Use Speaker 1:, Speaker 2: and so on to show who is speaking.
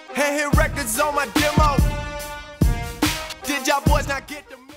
Speaker 1: And hit records on my demo. Did y'all boys not get the